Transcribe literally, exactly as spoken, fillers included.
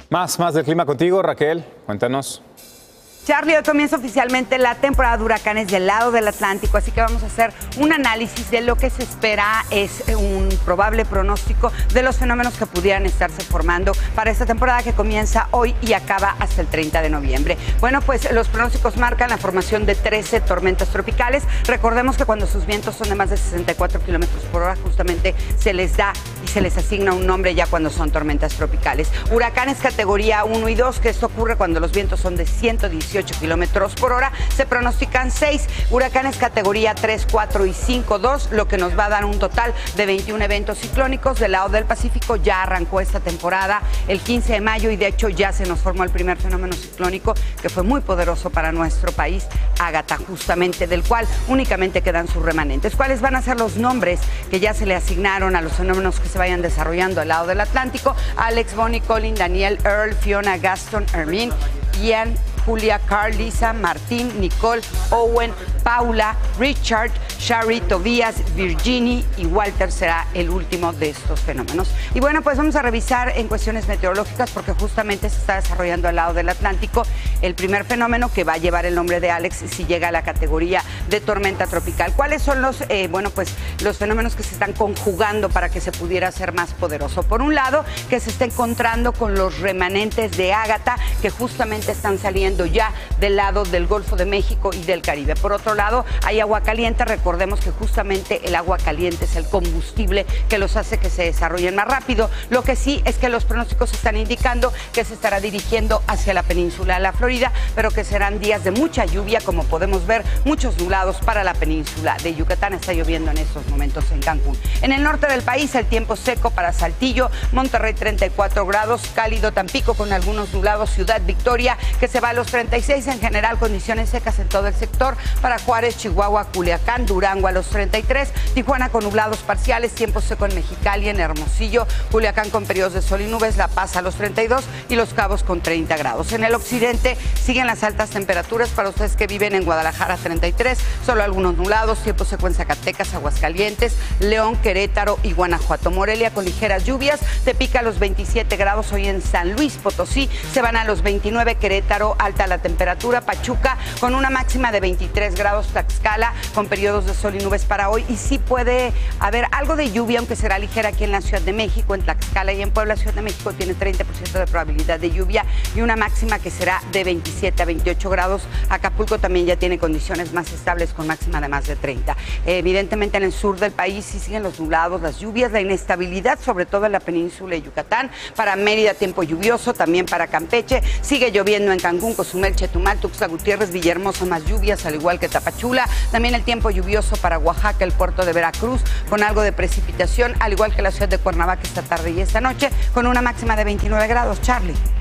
Más, más del clima contigo, Raquel. Cuéntanos. Charlie, hoy comienza oficialmente la temporada de huracanes del lado del Atlántico, así que vamos a hacer un análisis de lo que se espera, es un probable pronóstico de los fenómenos que pudieran estarse formando para esta temporada que comienza hoy y acaba hasta el treinta de noviembre. Bueno, pues los pronósticos marcan la formación de trece tormentas tropicales. Recordemos que cuando sus vientos son de más de sesenta y cuatro kilómetros por hora, justamente se les da y se les asigna un nombre ya cuando son tormentas tropicales. Huracanes categoría uno y dos, que esto ocurre cuando los vientos son de ciento dieciocho kilómetros por hora, se pronostican seis. Huracanes categoría tres, cuatro y cinco, dos, lo que nos va a dar un total de veintiún eventos ciclónicos. Del lado del Pacífico ya arrancó esta temporada el quince de mayo y de hecho ya se nos formó el primer fenómeno ciclónico que fue muy poderoso para nuestro país, Ágata, justamente, del cual únicamente quedan sus remanentes. ¿Cuáles van a ser los nombres que ya se le asignaron a los fenómenos que se vayan desarrollando al lado del Atlántico? Alex, Bonnie, Colin, Daniel, Earl, Fiona, Gaston, Hermine, Ian, Julia, Carl, Lisa, Martín, Nicole, Owen, Paula, Richard, Shari, Tobias, Virginie y Walter será el último de estos fenómenos. Y bueno, pues vamos a revisar en cuestiones meteorológicas porque justamente se está desarrollando al lado del Atlántico el primer fenómeno que va a llevar el nombre de Alex si llega a la categoría de tormenta tropical. ¿Cuáles son los, eh, bueno, pues los fenómenos que se están conjugando para que se pudiera ser más poderoso? Por un lado, que se está encontrando con los remanentes de Ágata que justamente están saliendo ya del lado del Golfo de México y del Caribe. Por otro lado, hay agua caliente. Recordemos que justamente el agua caliente es el combustible que los hace que se desarrollen más rápido. Lo que sí es que los pronósticos están indicando que se estará dirigiendo hacia la península de la Florida, pero que serán días de mucha lluvia, como podemos ver, muchos nublados para la península de Yucatán. Está lloviendo en estos momentos en Cancún. En el norte del país, el tiempo seco para Saltillo, Monterrey treinta y cuatro grados, cálido Tampico con algunos nublados, Ciudad Victoria que se va a los treinta y seis, en general condiciones secas en todo el sector. Para Juárez, Chihuahua, Culiacán, Durango a los treinta y tres, Tijuana con nublados parciales, tiempo seco en Mexicali, en Hermosillo, Culiacán con periodos de sol y nubes, La Paz a los treinta y dos y Los Cabos con treinta grados. En el occidente siguen las altas temperaturas para ustedes que viven en Guadalajara treinta y tres, solo algunos nublados, tiempo seco en Zacatecas, Aguascalientes, León, Querétaro y Guanajuato. Morelia con ligeras lluvias, Tepica a los veintisiete grados, hoy en San Luis Potosí se van a los veintinueve, Querétaro alta la temperatura, Pachuca con una máxima de veintitrés grados, Tlaxcala con periodos de sol y nubes para hoy y sí puede haber algo de lluvia, aunque será ligera aquí en la Ciudad de México, en Tlaxcala y en Puebla. Ciudad de México tiene treinta por ciento de probabilidad de lluvia y una máxima que será de veintisiete a veintiocho grados. Acapulco también ya tiene condiciones más estables con máxima de más de treinta. Evidentemente en el sur del país sí siguen los nublados, las lluvias, la inestabilidad, sobre todo en la península de Yucatán. Para Mérida tiempo lluvioso, también para Campeche, sigue lloviendo en Cancún, Cozumel, Chetumal, Tuxtla Gutiérrez, Villahermosa, más lluvias, al igual que Tapachula. También el tiempo lluvioso para Oaxaca, el puerto de Veracruz, con algo de precipitación, al igual que la ciudad de Cuernavaca esta tarde y esta noche, con una máxima de veintinueve grados. Charlie.